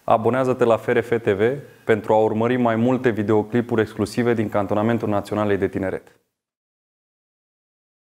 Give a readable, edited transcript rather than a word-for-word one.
Abonează-te la FRF TV pentru a urmări mai multe videoclipuri exclusive din Cantonamentul Naționalei de Tineret.